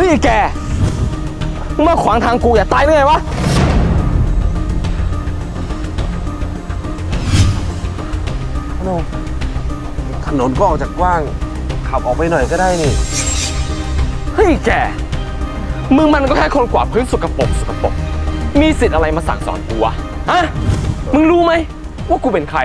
ฮ้ยแกมึงมาขวางทางกูอย่าตายได้ไงวะถนนก็ออกจากกว้างขับออกไปหน่อยก็ได้นี่เฮ้ยแกมึงมันก็แค่คนกวาดพื้นสกปรกมีสิทธิ์อะไรมาสั่งสอนกูวะฮะมึงรู้ไหมว่ากูเป็นใคร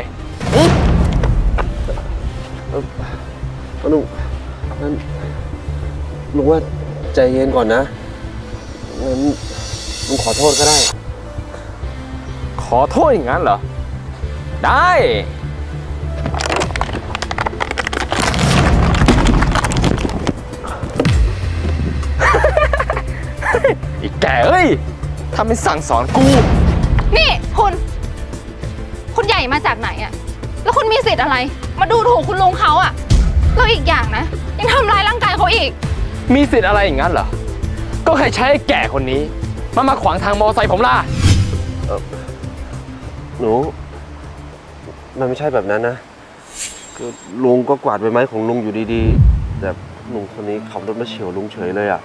ลุงงั้นลุงว่าใจเย็นก่อนนะงั้นลุงขอโทษก็ได้ขอโทษอย่างนั้นเหรอได้อีกแกเอ้ยทำเป็นสั่งสอนกูนี่คุณใหญ่มาจากไหนอะแล้วคุณมีสิทธิ์อะไรมาดูถูกคุณลุงเขาอะแล้วอีกอย่างนะยังทำร้ายร่างกายเขาอีกมีสิทธิ์อะไรอย่างนั้นเหรอก็ใครใช้ไอ้แก่คนนี้มาขวางทางมอไซค์ผมล่ะหนูมันไม่ใช่แบบนั้นนะคือลุงก็กวาดใบไม้ของลุงอยู่ดีๆแต่ลุงคนนี้ขับรถมาเฉี่ยวลุงเฉยเลยอ่ะ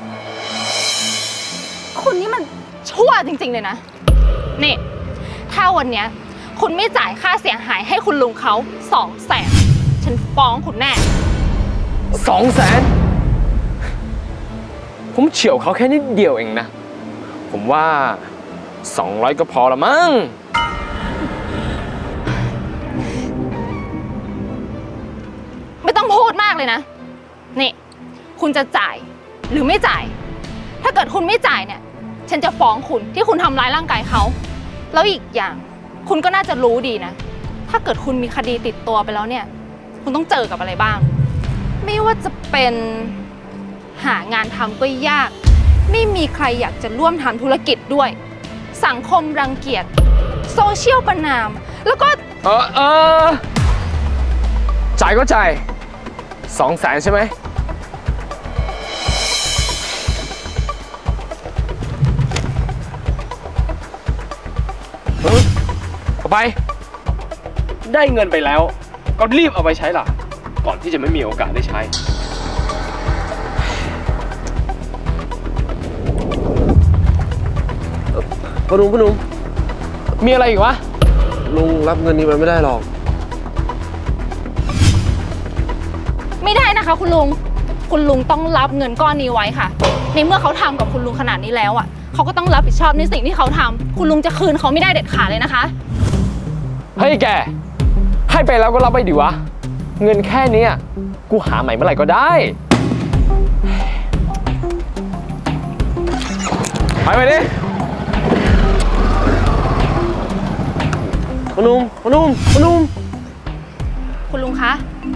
คุณนี่มันชั่วจริงๆเลยนะนี่ถ้าวันเนี้ยคุณไม่จ่ายค่าเสียหายให้คุณลุงเขา200,000ฉันฟ้องคุณแน่ 200,000ผมเฉี่ยวเขาแค่นิดเดียวเองนะผมว่า200ก็พอละมั้งไม่ต้องพูดมากเลยนะนี่คุณจะจ่ายหรือไม่จ่ายถ้าเกิดคุณไม่จ่ายเนี่ยฉันจะฟ้องคุณที่คุณทำร้ายร่างกายเขาแล้วอีกอย่างคุณก็น่าจะรู้ดีนะถ้าเกิดคุณมีคดีติดตัวไปแล้วเนี่ยคุณต้องเจอกับอะไรบ้างไม่ว่าจะเป็นหางานทำก็ยากไม่มีใครอยากจะร่วมทำธุรกิจด้วยสังคมรังเกียจโซเชียลประณามแล้วก็จ่ายก็จ่าย200,000ใช่ไหมเอาไปได้เงินไปแล้วก็รีบเอาไปใช้ล่ะก่อนที่จะไม่มีโอกาสได้ใช้พ่อหนุ่มมีอะไรอีกวะลุงรับเงินนี้ไปไม่ได้หรอกไม่ได้นะคะคุณลุงต้องรับเงินก้อนนี้ไว้ค่ะในเมื่อเขาทำกับคุณลุงขนาดนี้แล้วอ่ะเขาก็ต้องรับผิดชอบในสิ่งที่เขาทำคุณลุงจะคืนเขาไม่ได้เด็ดขาดเลยนะคะเฮ้ยแกให้ไปแล้วก็รับไปดิวะเงินแค่นี้กูหาใหม่เมื่อไหร่ก็ได้ไปดิพ่อหนุ่มคุณลุงคะ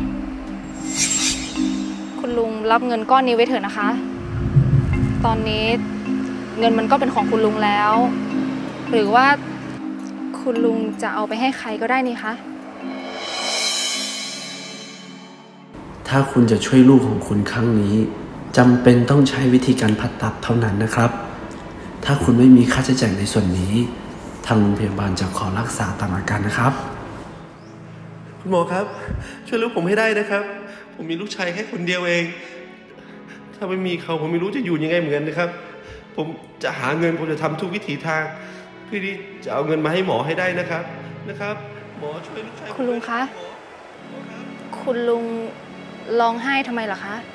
คุณลุงรับเงินก้อนนี้ไว้เถอะนะคะตอนนี้เงินมันก็เป็นของคุณลุงแล้วหรือว่าคุณลุงจะเอาไปให้ใครก็ได้นี่คะถ้าคุณจะช่วยลูกของคุณครั้งนี้จำเป็นต้องใช้วิธีการผ่าตัดเท่านั้นนะครับถ้าคุณไม่มีค่าใช้จ่ายในส่วนนี้ทางโรงพยาบาลจะขอรักษาตามอาการนะครับคุณหมอครับช่วยลูกผมให้ได้นะครับผมมีลูกชายแค่คนเดียวเองถ้าไม่มีเขาผมไม่รู้จะอยู่ยังไงเหมือนกันนะครับผมจะหาเงินผมจะทำทุกวิถีทางเพื่อที่จะเอาเงินมาให้หมอให้ได้นะครับหมอช่วยลูกชายคุณลุงคะคุณลุงร้องไห้ทำไมล่ะคะ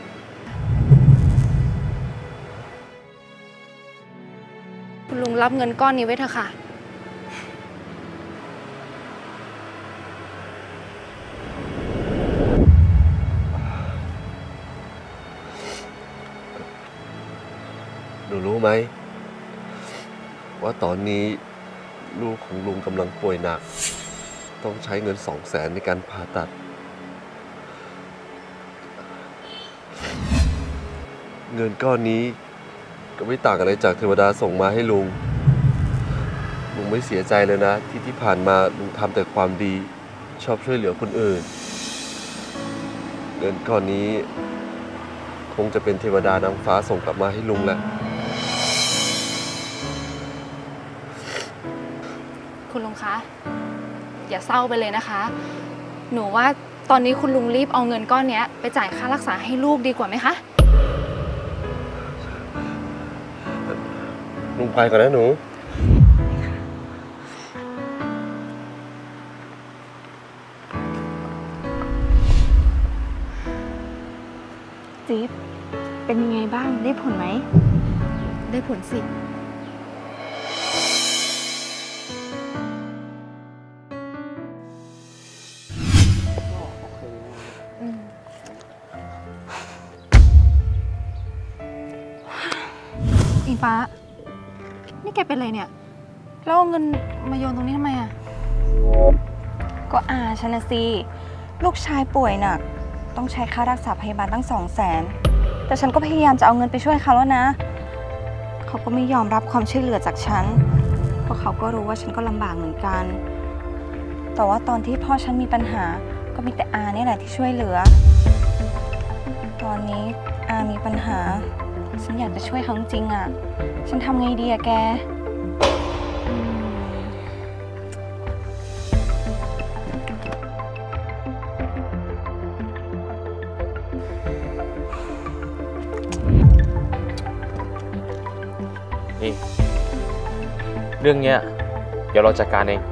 คุณลุงรับเงินก้อนนี้ไว้เถอะค่ะหนูรู้ไหมว่าตอนนี้ลูกของลุงกำลังป่วยหนักต้องใช้เงิน200,000ในการผ่าตัดเงินก้อนนี้ก็ไม่ต่างอะไรจากเทวดาส่งมาให้ลุงไม่เสียใจเลยนะที่ผ่านมาลุงทำแต่ความดีชอบช่วยเหลือคนอื่นเงินก้อนนี้คงจะเป็นเทวดานางฟ้าส่งกลับมาให้ลุงแหละคุณลุงคะอย่าเศร้าไปเลยนะคะหนูว่าตอนนี้คุณลุงรีบเอาเงินก้อนนี้ไปจ่ายค่ารักษาให้ลูกดีกว่าไหมคะลุงไปก่อนนะหนูจิ๊บเป็นยังไงบ้างได้ผลไหมได้ผลสิอิงฟ้านี่แกเป็นอะไรเนี่ยแล้วเอาเงินมาโยนตรงนี้ทำไมอ่ะก็ฉันนะสิลูกชายป่วยหนักต้องใช้ค่ารักษาพยาบาลตั้ง200,000แต่ฉันก็พยายามจะเอาเงินไปช่วยเขาแล้วนะเขาก็ไม่ยอมรับความช่วยเหลือจากฉันเพราะเขาก็รู้ว่าฉันก็ลำบากเหมือนกันแต่ว่าตอนที่พ่อฉันมีปัญหาก็มีแต่นี่แหละที่ช่วยเหลือตอนนี้มีปัญหาฉันอยากจะช่วยเขาจริงอ่ะฉันทำไงดีอะแกนี่เรื่องเนี้ยเดี๋ยวเราจัดการเอง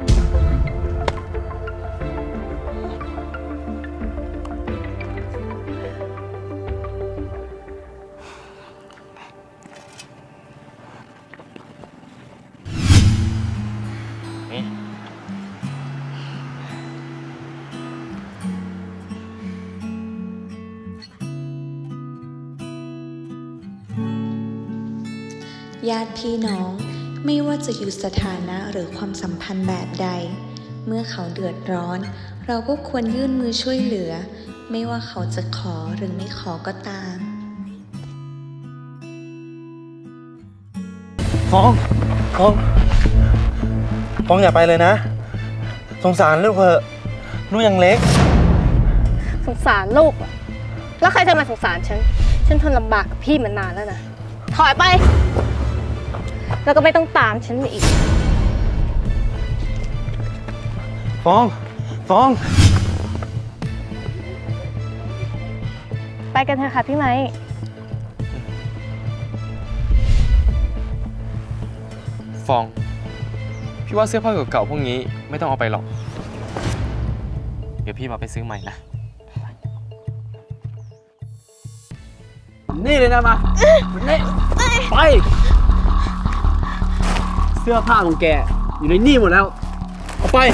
นี่ญาติพี่น้องไม่ว่าจะอยู่สถานะหรือความสัมพันธ์แบบใดเมื่อเขาเดือดร้อนเราก็ควรยื่นมือช่วยเหลือไม่ว่าเขาจะขอหรือไม่ขอก็ตามฟองอย่าไปเลยนะสงสารลูกเถอะลูกยังเล็กสงสารลูกอะแล้วใครจะมาสงสารฉันทนลำบากกับพี่มานานแล้วนะถอยไปแล้วก็ไม่ต้องตามฉันมาอีกฟองไปกันเถอะค่ะพี่ไม้ฟองพี่ว่าเสื้อผ้าเก่าๆพวกนี้ไม่ต้องเอาไปหรอกเดี๋ยวพี่มาไปซื้อใหม่นะนี่เลยนะมานี่ไปเสื้อผ้าของแกอยู่ในนี่หมดแล้วเอาไป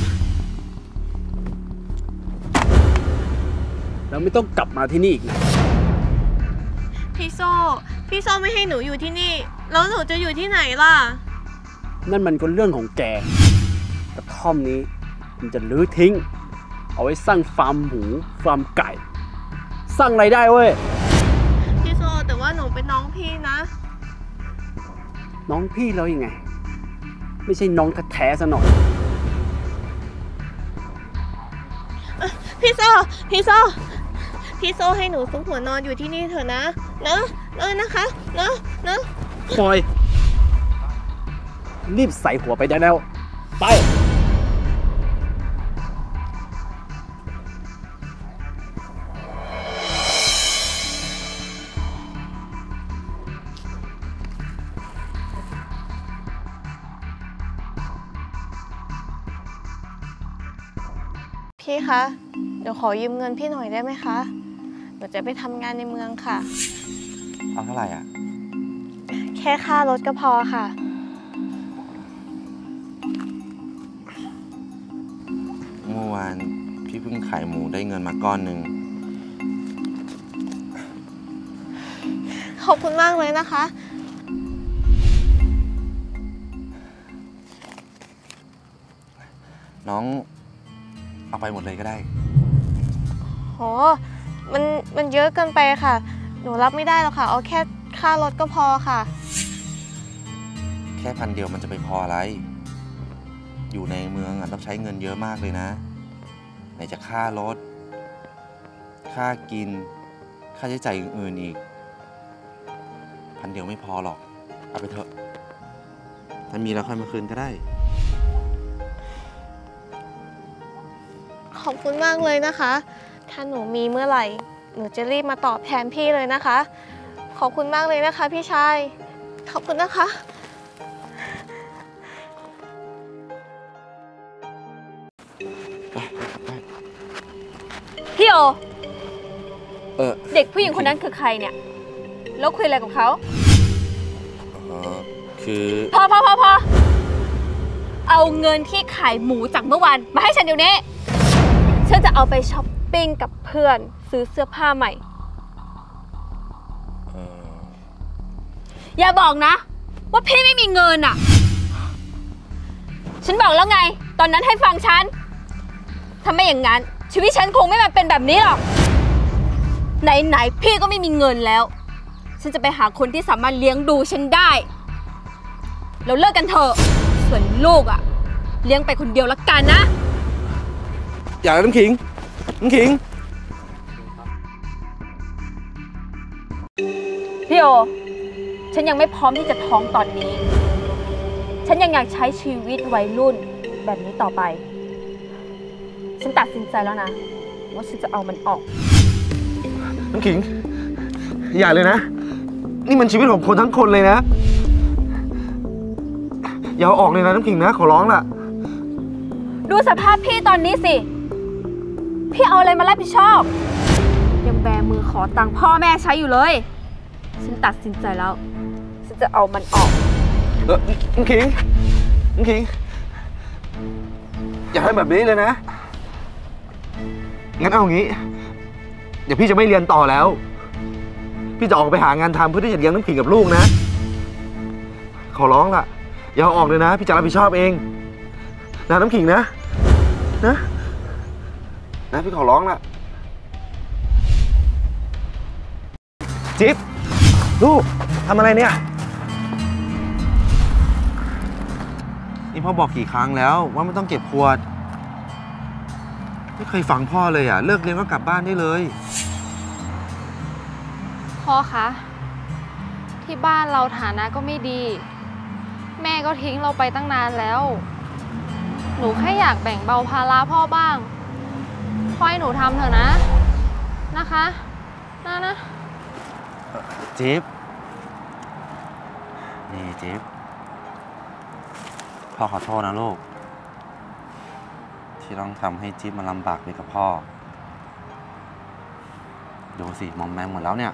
แล้วไม่ต้องกลับมาที่นี่อีกนะพี่โซ่ไม่ให้หนูอยู่ที่นี่แล้วหนูจะอยู่ที่ไหนล่ะนั่นมันก็เรื่องของแกกระท่อมนี้มันจะลื้อทิ้งเอาไว้สร้างฟาร์มหมูฟาร์มไก่สร้างรายได้เว้ยพี่โซ่แต่ว่าหนูเป็นน้องพี่นะน้องพี่แล้วยังไงไม่ใช่น้องแท้ๆซะหน่อยพี่โซ่ให้หนูซุกหัวนอนอยู่ที่นี่เถอะนะนะคะปล่อยรีบใส่หัวไปได้แล้วไปพี่คะเดี๋ยวขอยืมเงินพี่หน่อยได้ไหมคะหนูจะไปทำงานในเมืองค่ะเอาเท่าไหร่อ่ะแค่ค่ารถก็พอค่ะเมื่อวานพี่เพิ่งขายหมูได้เงินมาก้อนหนึ่งขอบคุณมากเลยนะคะน้องเอาไปหมดเลยก็ได้โหมันเยอะเกินไปค่ะหนูรับไม่ได้หรอกค่ะเอาแค่ค่ารถก็พอค่ะแค่1,000 เดียวมันจะไปพออะไรอยู่ในเมืองต้องใช้เงินเยอะมากเลยนะไหนจะค่ารถค่ากินค่าใช้จ่ายอื่นๆอีก1,000 เดียวไม่พอหรอกเอาไปเถอะถ้ามีแล้วค่อยมาคืนก็ได้ขอบคุณมากเลยนะคะถ้าหนูมีเมื่อไหร่หนูจะรีบมาตอบแทนพี่เลยนะคะขอบคุณมากเลยนะคะพี่ชายขอบคุณนะคะพี่โอเออเด็กผู้หญิงคนนั้นคือใครเนี่ย แล้วคุยอะไรกับเขาคือพอเอาเงินที่ขายหมูจากเมื่อวานมาให้ฉันเดี๋ยวนี้ ฉันจะเอาไปช้อปปิ้งกับเพื่อนซื้อเสื้อผ้าใหม่ อย่าบอกนะ ว่าพี่ไม่มีเงินอ่ะ ฉันบอกแล้วไง ตอนนั้นให้ฟังฉัน ถ้าไม่อย่างนั้นชีวิตฉันคงไม่มาเป็นแบบนี้หรอก ไหนพี่ก็ไม่มีเงินแล้ว ฉันจะไปหาคนที่สามารถเลี้ยงดูฉันได้ เราเลิกกันเถอะ ส่วนลูกอ่ะเลี้ยงไปคนเดียวละกันนะอย่าน้ำขิงพี่โอ ฉันยังไม่พร้อมที่จะท้องตอนนี้ ฉันยังอยากใช้ชีวิตวัยรุ่นแบบนี้ต่อไป ฉันตัดสินใจแล้วนะว่าฉันจะเอามันออกน้ำขิง อย่าเลยนะ นี่มันชีวิตของคนทั้งคนเลยนะ อย่าเอาออกเลยนะน้ำขิงนะขอร้องล่ะดูสภาพพี่ตอนนี้สิ พี่เอาอะไรมารับผิดชอบ ยังแบมือขอตังค์พ่อแม่ใช้อยู่เลย ฉันตัดสินใจแล้ว ฉันจะเอามันออกน้ำขิง อย่าให้แบบนี้เลยนะ งั้นเอาอย่างนี้ เดี๋ยวพี่จะไม่เรียนต่อแล้ว พี่จะออกไปหางานทำเพื่อที่จะเลี้ยงน้ำขิงกับลูกนะ ขอร้องล่ะ อย่าเอาออกเลยนะ พี่จะรับผิดชอบเองนะน้ำขิงนะพี่ขอร้องล่ะ จิ๊บลูกทำอะไรเนี่ยนี่พ่อบอกกี่ครั้งแล้วว่าไม่ต้องเก็บขวด ไม่เคยฟังพ่อเลยอ่ะ เลิกเรียนก็กลับบ้านได้เลยพ่อคะ ที่บ้านเราฐานะก็ไม่ดี แม่ก็ทิ้งเราไปตั้งนานแล้ว หนูแค่อยากแบ่งเบาภาระพ่อบ้างพ่อให้หนูทำเถอะนะนะคะนะจิ๊บ นี่จิ๊บ พ่อขอโทษนะลูก ที่ต้องทำให้จิ๊บมันลำบากไปกับพ่อ ดูสิมอมแมมหมดแล้วเนี่ย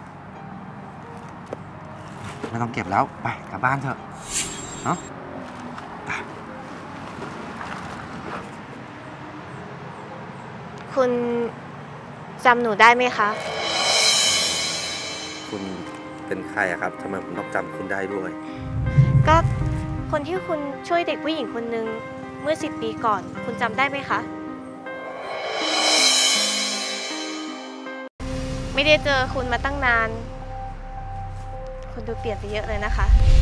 ไม่ต้องเก็บแล้ว ไปกลับบ้านเถอะเนาะคุณจำหนูได้ไหมคะคุณเป็นใครอะครับทำไมผมต้องจำคุณได้ด้วยก็คนที่คุณช่วยเด็กผู้หญิงคนนึงเมื่อ10 ปีก่อน คุณจำได้ไหมคะ ไม่ได้เจอคุณมาตั้งนาน คุณดูเปลี่ยนไปเยอะเลยนะคะ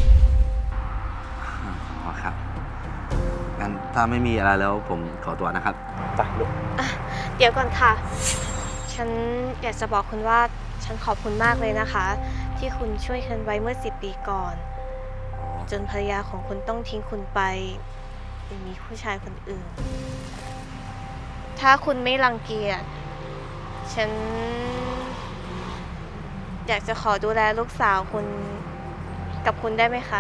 อ๋อครับ งั้นถ้าไม่มีอะไรแล้วผมขอตัวนะครับไปลูกเดี๋ยวก่อนค่ะ ฉันอยากจะบอกคุณว่าฉันขอบคุณมากเลยนะคะ ที่คุณช่วยฉันไว้เมื่อ10 ปีก่อน จนภรรยาของคุณต้องทิ้งคุณไปมีผู้ชายคนอื่น ถ้าคุณไม่รังเกียจฉันอยากจะขอดูแลลูกสาวคุณกับคุณได้ไหมคะ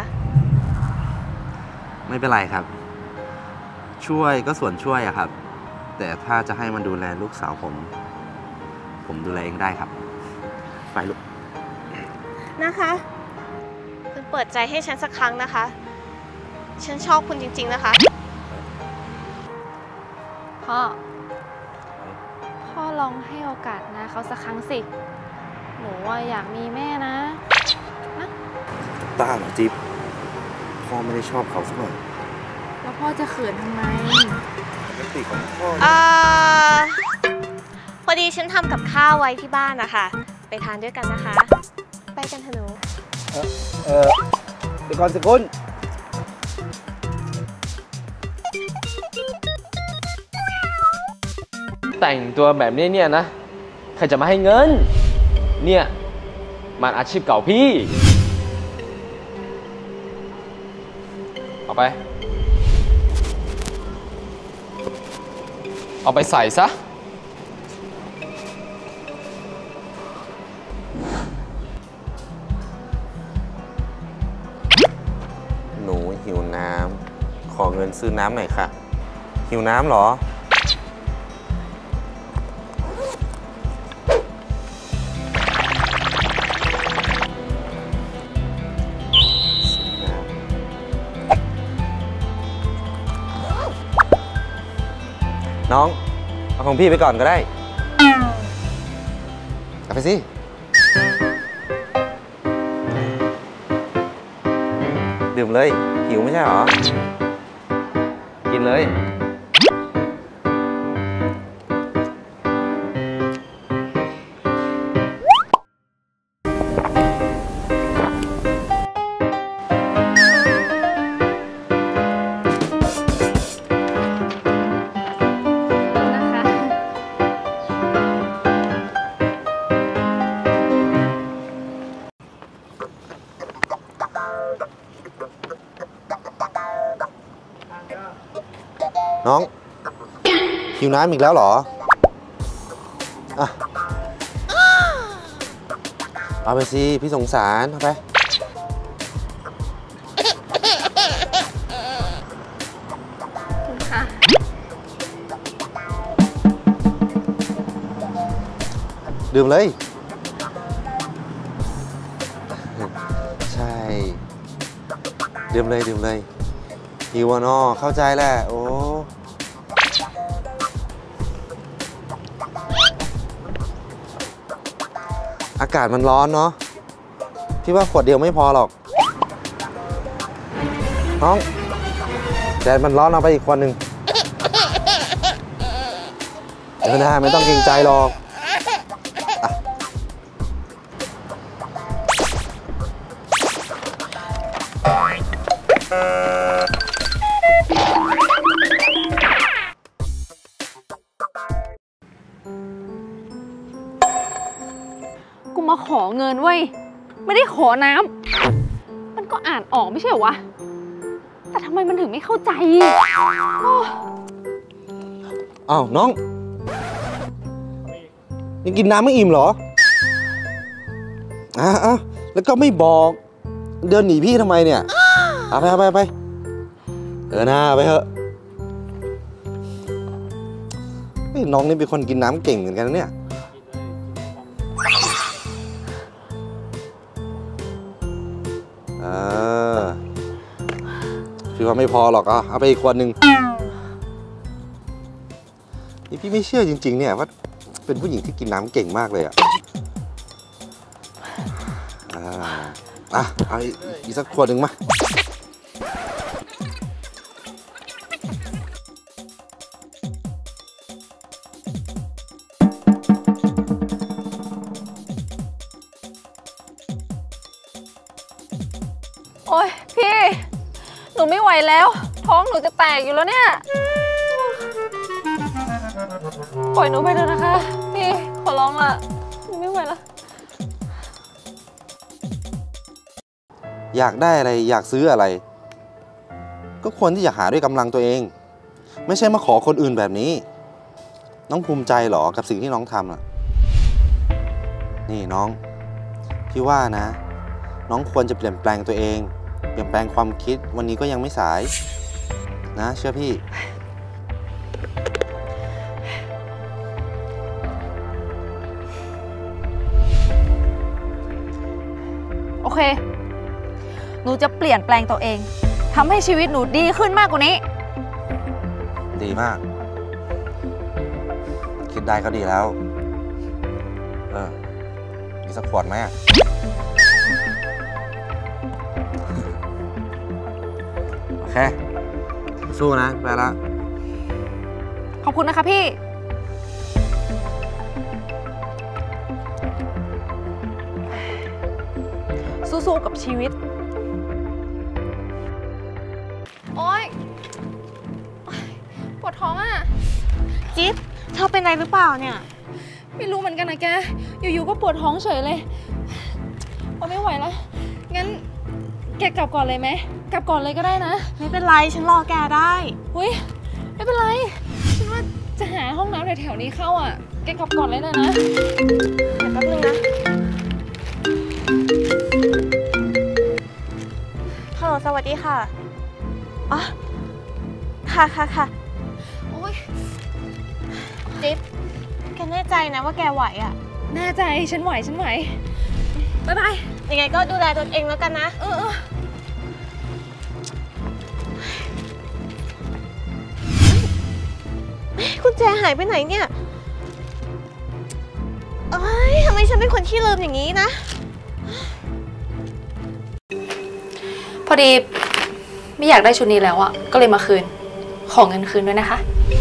ไม่เป็นไรครับ ช่วยก็ส่วนช่วยอะครับ แต่ถ้าจะให้มันดูแลลูกสาวผมดูแลเองได้ครับ ไปลูกนะคะ คุณเปิดใจให้ฉันสักครั้งนะคะ ฉันชอบคุณจริงๆนะคะพ่อลองให้โอกาสนะเขาสักครั้งสิ หนูว่าอยากมีแม่นะต้าเหรอจิ๊บ พ่อไม่ได้ชอบเขาสักหน่อยแล้วพ่อจะเขินทำไมปกติของพ่อพอดีฉันทำกับข้าวไว้ที่บ้านนะคะไปทานด้วยกันนะคะ ไปกันเถอะหนูเดี๋ยวก่อนสิคุณแต่งตัวแบบนี้เนี่ยนะ ใครจะมาให้เงิน เนี่ย มันอาชีพเก่าพี่ เอาไป เอาไปใส่ซะหนูหิวน้ำ ขอเงินซื้อน้ำหน่อยค่ะ หิวน้ำเหรอน้องเอาของพี่ไปก่อนก็ได้เอาไปสิดื่มเลยหิวไม่ใช่หรอกินเลยน้องหิวน้ำอีกแล้วเหรออ่ะเอาไปสิพี่สงสารเอาไปดื่มเลยใช่ดื่มเลยดื่มเลยหิวอ่ะเนาะเข้าใจแหละโอ้อากาศมันร้อนเนาะพี่ว่าขวดเดียวไม่พอหรอกน้องแดดมันร้อนเอาไปอีกขวดหนึ่งนะไม่ต้องเกรงใจหรอกกูมาขอเงินเว้ยไม่ได้ขอน้ำมันก็อ่านออกไม่ใช่เหรอวะแต่ทำไมมันถึงไม่เข้าใจอ้าวน้องยังกินน้ำไม่อิ่มเหรอแล้วก็ไม่บอกเดินหนีพี่ทำไมเนี่ยเอาไปหน้าไปเถอะน้องนี่เป็นคนกินน้ำเก่งเหมือนกันนะเนี่ยพี่ว่าไม่พอหรอกเอาไปอีกขวดหนึ่งนี่พี่ไม่เชื่อจริงๆเนี่ยว่าเป็นผู้หญิงที่กินน้ำเก่งมากเลยเอาอีกสักขวดหนึ่งมาโอ๊ยพี่หนูไม่ไหวแล้วท้องหนูจะแตกอยู่แล้วเนี่ยปล่อยหนูไปเถอะนะคะพี่ขอร้องละหนูไม่ไหวแล้วอยากได้อะไรอยากซื้ออะไรก็ควรที่จะหาด้วยกำลังตัวเองไม่ใช่มาขอคนอื่นแบบนี้น้องภูมิใจหรอกับสิ่งที่น้องทำนี่น้องพี่ว่านะน้องควรจะเปลี่ยนแปลงตัวเองเปลี่ยนแปลงความคิดวันนี้ก็ยังไม่สายนะเชื่อพี่โอเคหนูจะเปลี่ยนแปลงตัวเองทำให้ชีวิตหนูดีขึ้นมากกว่านี้ดีมากคิดได้ก็ดีแล้วมีสักขวดไหมโอเคสู้นะไปละขอบคุณนะคะพี่สู้ๆกับชีวิตโอ๊ยปวดท้องอ่ะจิ๊บเธอเป็นอะไรหรือเปล่าเนี่ยไม่รู้เหมือนกันนะแกอยู่ๆก็ปวดท้องเฉยเลยโอ๊ยไม่ไหวแล้วงั้นแกกลับก่อนเลยไหมกลับก่อนเลยก็ได้นะไม่เป็นไรฉันรอแกได้อุ้ยไม่เป็นไรฉันว่าจะหาห้องน้ำแถวๆนี้เข้าอ่ะแกกลับก่อนเลยนะเดี๋ยวแป๊บนึงนะฮัลโหลสวัสดีค่ะอ๋อค่ะโอ๊ยจิ๊บแกแน่ใจนะว่าแกไหวอ่ะแน่ใจฉันไหวบ๊ายบายยังไงก็ดูแลตัวเองแล้วกันนะกุญแจหายไปไหนเนี่ยเอ้ยทำไมฉันเป็นคนขี้ลืมอย่างนี้นะพอดีไม่อยากได้ชุดนี้แล้วอะก็เลยมาคืน ขอเงินคืนด้วยนะคะ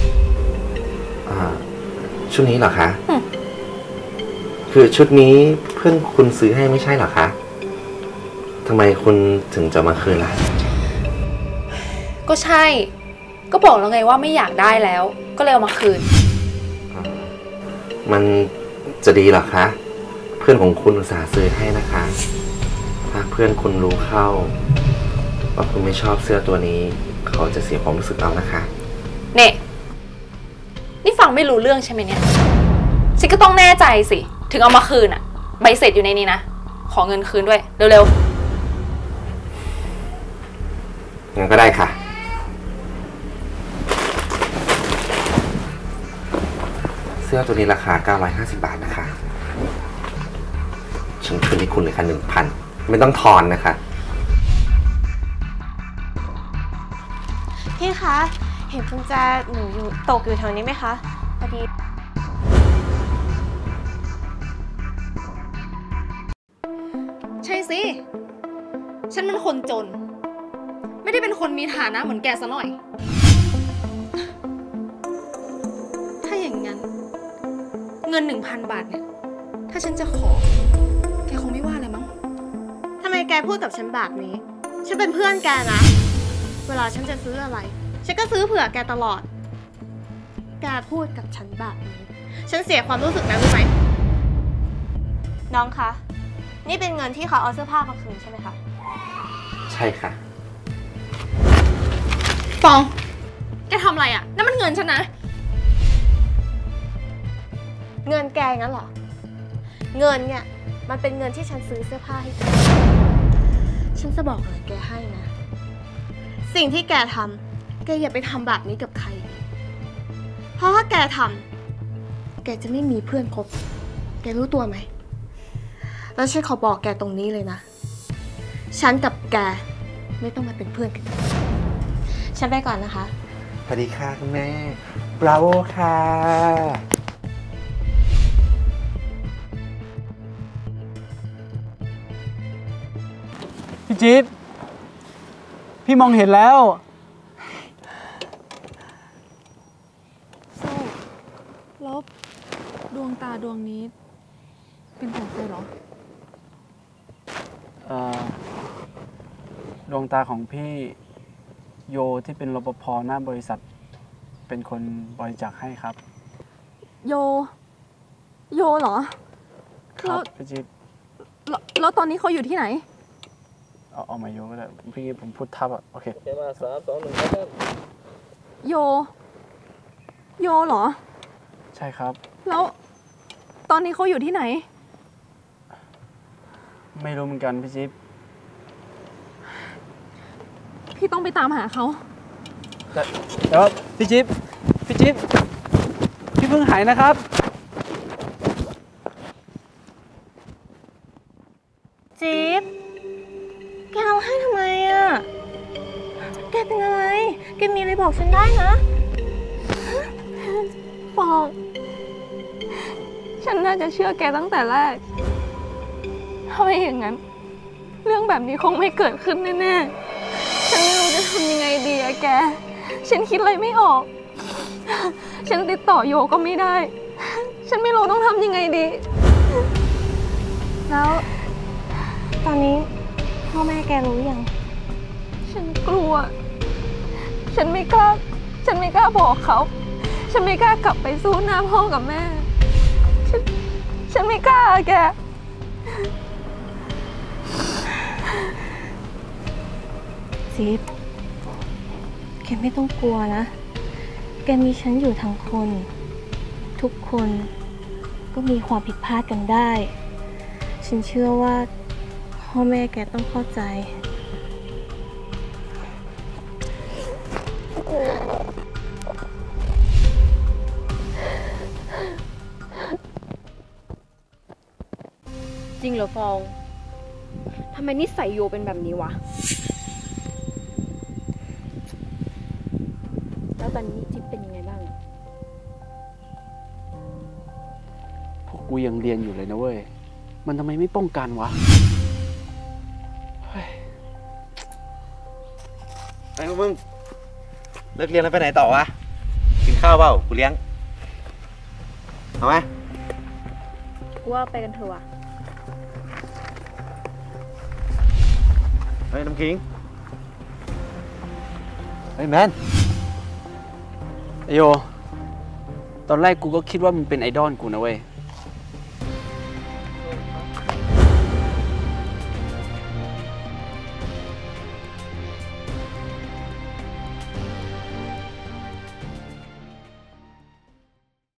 ชุดนี้เหรอคะคือชุดนี้เพื่อนคุณซื้อให้ไม่ใช่เหรอคะทำไมคุณถึงจะมาคืนล่ะก็ใช่ ก็บอกแล้วไงว่าไม่อยากได้แล้ว ก็เลยเอามาคืนมันจะดีเหรอคะเพื่อนของคุณอุตส่าห์ซื้อให้นะคะถ้าเพื่อนคุณรู้เข้าว่าคุณไม่ชอบเสื้อตัวนี้เขาจะเสียความรู้สึกเอานะคะเนี่ยนี่ฟังไม่รู้เรื่องใช่ไหมเนี่ยฉันก็ต้องแน่ใจสิถึงเอามาคืนอะใบเสร็จอยู่ในนี้นะขอเงินคืนด้วยเร็วๆงั้นก็ได้ค่ะเสื้อตัวนี้ราคา950 บาทนะคะฉันคืนให้คุณเลยค่ะ 1,000 ไม่ต้องทอนนะคะพี่คะเห็นกุญแจหนูอยู่ตกอยู่แถวนี้ไหมคะพอดีใช่สิฉันเป็นคนจนไม่ได้เป็นคนมีฐานะเหมือนแกซะหน่อยถ้าอย่างนั้นเงิน 1,000 บาทเนี่ยถ้าฉันจะขอแกคงไม่ว่าอะไรมั้งทำไมแกพูดกับฉันแบบนี้ฉันเป็นเพื่อนแกนะเวลาฉันจะซื้ออะไรฉันก็ซื้อเผื่อแกตลอดแกพูดกับฉันแบบนี้ฉันเสียความรู้สึกนะรู้ไหมน้องคะนี่เป็นเงินที่เขาเอาเสื้อผ้ามาคืนใช่ไหมคะใช่ค่ะฟองแกทำอะไรอ่ะนั่นมันเงินฉันนะเงินแกงั้นเหรอเงินเนี่ยมันเป็นเงินที่ฉันซื้อเสื้อผ้าให้แกฉันจะบอกอะไรแกให้นะสิ่งที่แกทำแกอย่าไปทำแบบนี้กับใครเพราะถ้าแกทำแกจะไม่มีเพื่อนคบแกรู้ตัวไหมแล้วฉันขอบอกแกตรงนี้เลยนะฉันกับแกไม่ต้องมาเป็นเพื่อนกันฉันไปก่อนนะคะสวัสดีค่ะคุณแม่บราโวค่ะพี่จี๊ดพี่มองเห็นแล้วโซ่แล้วดวงตาดวงนี้เป็นของใครเหรอดวงตาของพี่โยที่เป็นรปภ.หน้าบริษัทเป็นคนบริจาคให้ครับโยเหรอครับพี่จี๊ดแล้วตอนนี้เขาอยู่ที่ไหนเอามาโยก็ได้พี่ผมพูดทับอ่ะโอเคมา3 2 1ครับโยเหรอใช่ครับแล้วตอนนี้เขาอยู่ที่ไหนไม่รู้เหมือนกันพี่จิ๊บพี่ต้องไปตามหาเขาแต่ว่าพี่จิ๊บพี่เพิ่งหายนะครับจิ๊บแกร้องไห้ทำไมอ่ะแกเป็นอะไรแกมีอะไรบอกฉันได้นะฟองฉันน่าจะเชื่อแกตั้งแต่แรกถ้าไม่อย่างนั้นเรื่องแบบนี้คงไม่เกิดขึ้นแน่ๆฉันไม่รู้จะทำยังไงดีอะแกฉันคิดอะไรไม่ออกฉันติดต่อโยก็ไม่ได้ฉันไม่รู้ต้องทำยังไงดีแล้วตอนนี้พ่อแม่แกรู้ยังฉันกลัวฉันไม่กล้าบอกเขาฉันไม่กล้ากลับไปสู้หน้าพ่อกับแม่ฉันไม่กล้าแกจิ๊บแกไม่ต้องกลัวนะแกมีฉันอยู่ทั้งคนทุกคนก็มีความผิดพลาดกันได้ฉันเชื่อว่าพ่อแม่แกต้องเข้าใจจริงเหรอฟองทำไมนิสัยโยเป็นแบบนี้วะแล้วตอนนี้จิ๊บเป็นยังไงบ้างกูยังเรียนอยู่เลยนะเว้ย มันทำไมไม่ป้องกันวะไอ้พวกมึงเลิกเรียนแล้วไปไหนต่อวะ กินข้าวเปล่ากูเลี้ยง เอาไหมกูว่าไปกันเถอะว่ะเฮ้ยน้ำขิง เฮ้ยแมนไอโย ตอนแรกกูก็คิดว่ามึงเป็นไอดอลกูนะเว้ย